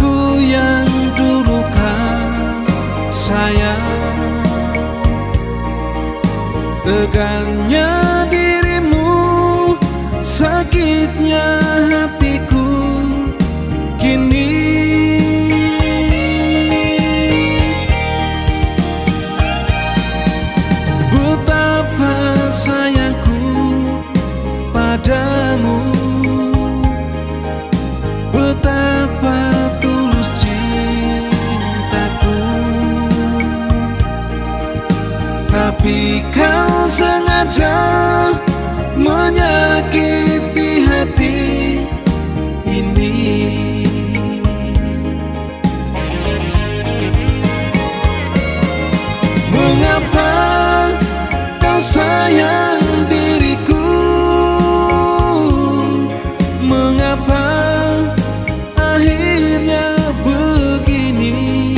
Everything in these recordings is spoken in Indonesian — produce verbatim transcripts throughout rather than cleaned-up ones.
Aku yang dulu kan sayang, tegarnya dirimu, sakitnya hatiku kini. Betapa sayangku padamu, betapa tulus cintaku, tapi kau sengaja menyakiti hati ini. Mengapa kau sayang diriku? Mengapa akhirnya begini?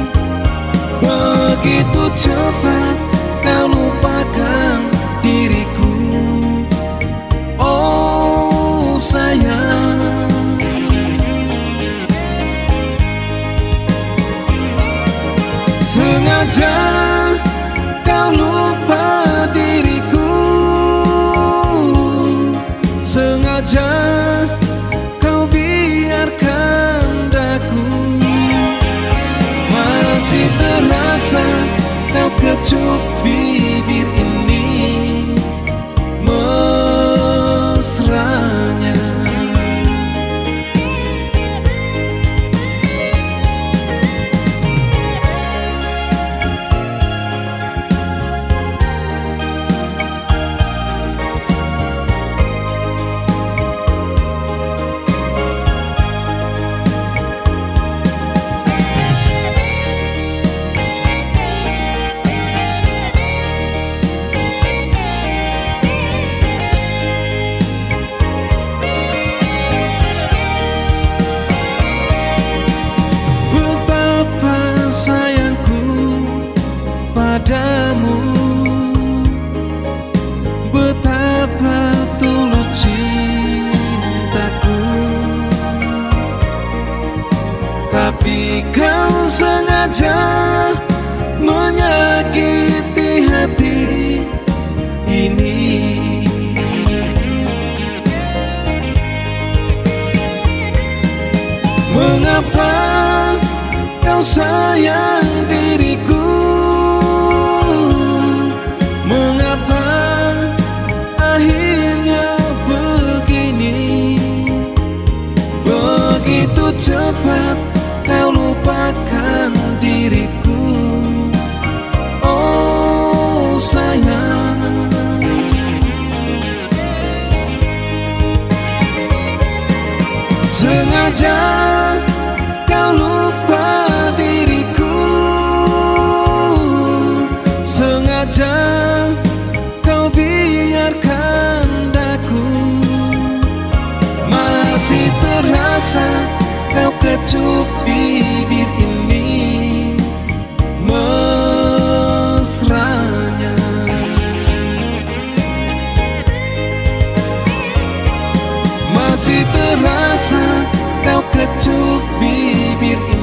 Begitu cepat kau lupakan diriku, oh sayang. Sengaja kau lupa diriku, sengaja kau biarkan daku. Masih terasa kau kecup bibir ini mesranya. Padamu, betapa tulus cintaku, tapi kau sengaja menyakiti hati ini. Mengapa kau sayang diriku? Mengapa akhirnya begini? Begitu cepat kau lupakan diriku, oh sayang. Sengaja kau lupa diriku, sengaja kau biarkan daku. Masih terasa kau kecup bibir ini mesranya. Masih terasa kau kecup bibir ini